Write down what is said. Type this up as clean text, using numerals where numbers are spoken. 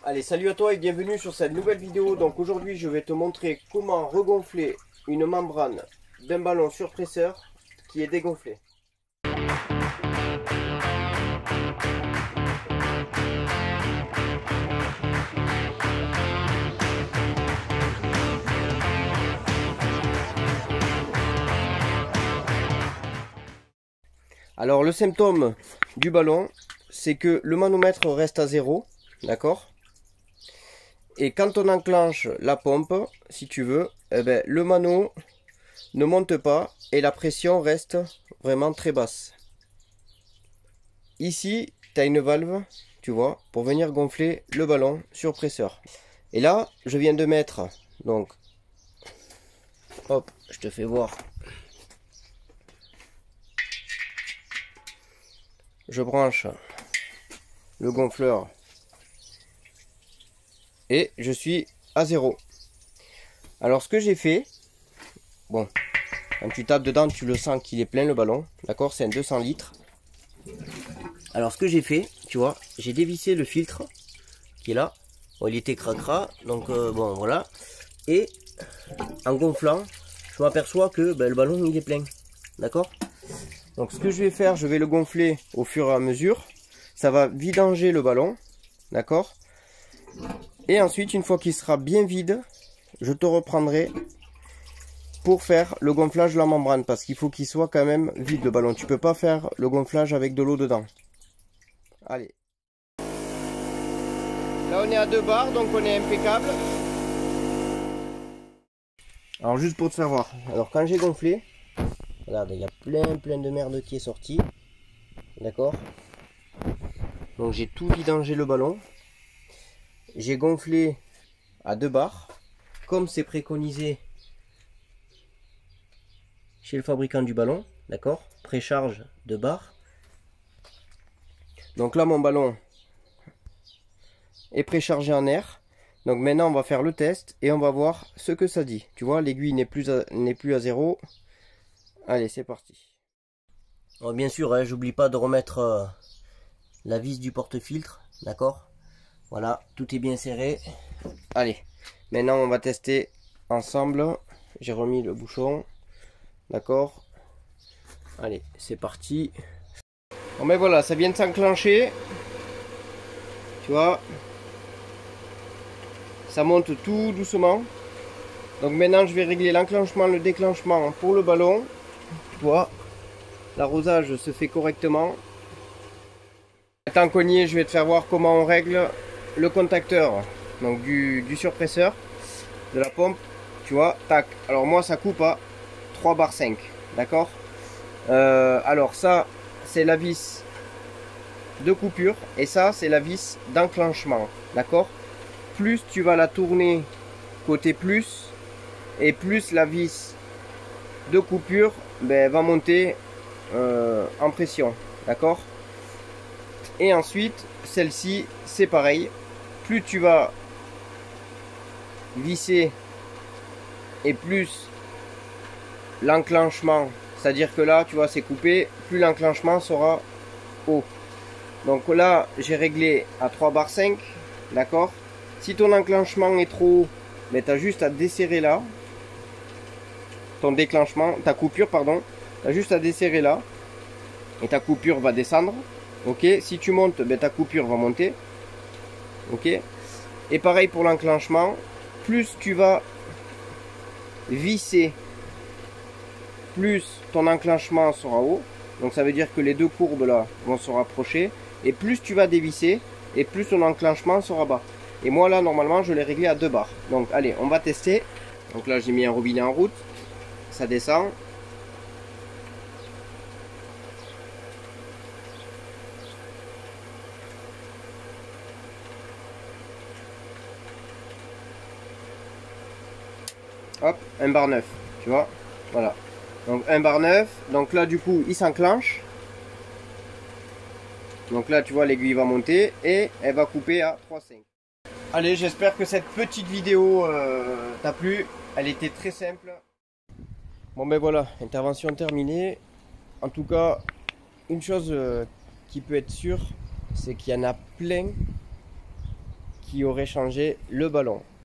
Allez, salut à toi et bienvenue sur cette nouvelle vidéo. Donc aujourd'hui je vais te montrer comment regonfler une membrane d'un ballon surpresseur qui est dégonflé. Alors le symptôme du ballon, c'est que le manomètre reste à 0, d'accord? Et quand on enclenche la pompe, si tu veux, eh ben, le mano ne monte pas et la pression reste vraiment très basse. Ici, tu as une valve, tu vois, pour venir gonfler le ballon surpresseur. Et là, je viens de mettre, donc, hop, je te fais voir. Je branche le gonfleur et je suis à 0. Alors ce que j'ai fait, bon, quand tu tapes dedans, tu le sens qu'il est plein le ballon, d'accord, c'est un 200 litres. Alors ce que j'ai fait, tu vois, j'ai dévissé le filtre qui est là. Bon, il était cracra, donc bon voilà. Et en gonflant, je m'aperçois que le ballon il est plein, d'accord. Donc ce que je vais faire, je vais le gonfler au fur et à mesure. Ça va vidanger le ballon, d'accord. Et ensuite, une fois qu'il sera bien vide, je te reprendrai pour faire le gonflage de la membrane. Parce qu'il faut qu'il soit quand même vide le ballon. Tu peux pas faire le gonflage avec de l'eau dedans. Allez. Là on est à 2 bars, donc on est impeccable. Alors juste pour te faire voir. Alors quand j'ai gonflé, regarde, il y a plein de merde qui est sortie. D'accord. Donc j'ai tout vidangé le ballon. J'ai gonflé à 2 bars, comme c'est préconisé chez le fabricant du ballon, d'accord, précharge de barres. Donc là mon ballon est préchargé en air. Donc maintenant on va faire le test et on va voir ce que ça dit. Tu vois, l'aiguille n'est plus à 0. Allez, c'est parti. Alors, bien sûr, hein, j'oublie pas de remettre la vis du porte-filtre, d'accord. Voilà, tout est bien serré. Allez, maintenant on va tester ensemble. J'ai remis le bouchon. D'accord. Allez, c'est parti. Bon ben voilà, ça vient de s'enclencher. Tu vois. Ça monte tout doucement. Donc maintenant je vais régler l'enclenchement, le déclenchement pour le ballon. Tu vois. L'arrosage se fait correctement. Étant cogné, je vais te faire voir comment on règle le contacteur donc du surpresseur de la pompe. Tu vois, tac. Alors moi ça coupe à 3 bar 5, d'accord. Alors ça c'est la vis de coupure et ça c'est la vis d'enclenchement, d'accord. Plus tu vas la tourner côté plus et plus la vis de coupure va monter en pression, d'accord. Et ensuite celle-ci c'est pareil, plus tu vas visser et plus l'enclenchement, c'est à dire que là tu vois c'est coupé, plus l'enclenchement sera haut. Donc là j'ai réglé à 3 bar 5, d'accord. Si ton enclenchement est trop haut, mais tu as juste à desserrer là ton déclenchement, ta coupure pardon, tu as juste à desserrer là et ta coupure va descendre. Ok, si tu montes, ta coupure va monter. Ok, et pareil pour l'enclenchement, plus tu vas visser, plus ton enclenchement sera haut. Donc ça veut dire que les deux courbes là vont se rapprocher. Et plus tu vas dévisser, et plus ton enclenchement sera bas. Et moi là normalement je l'ai réglé à 2 bars. Donc allez, on va tester. Donc là j'ai mis un robinet en route. Ça descend. Hop, 1 bar 9, tu vois, voilà. Donc 1 bar 9, donc là du coup il s'enclenche. Donc là tu vois l'aiguille va monter et elle va couper à 3,5. Allez, j'espère que cette petite vidéo t'a plu, elle était très simple. Bon ben voilà, intervention terminée. En tout cas, une chose qui peut être sûre, c'est qu'il y en a plein qui aurait changé le ballon.